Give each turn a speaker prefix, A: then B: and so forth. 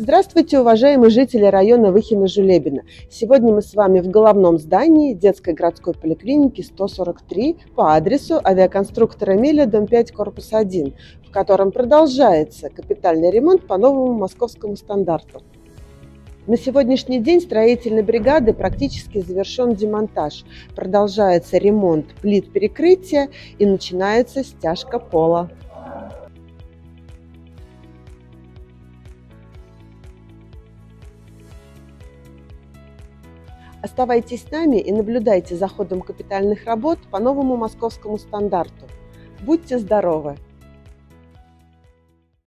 A: Здравствуйте, уважаемые жители района Выхино-Жулебино. Сегодня мы с вами в головном здании детской городской поликлиники 143 по адресу авиаконструктора Эмиля, дом 5, корпус 1, в котором продолжается капитальный ремонт по новому московскому стандарту. На сегодняшний день строительной бригады практически завершен демонтаж. Продолжается ремонт плит перекрытия и начинается стяжка пола. Оставайтесь с нами и наблюдайте за ходом капитальных работ по новому московскому стандарту. Будьте здоровы!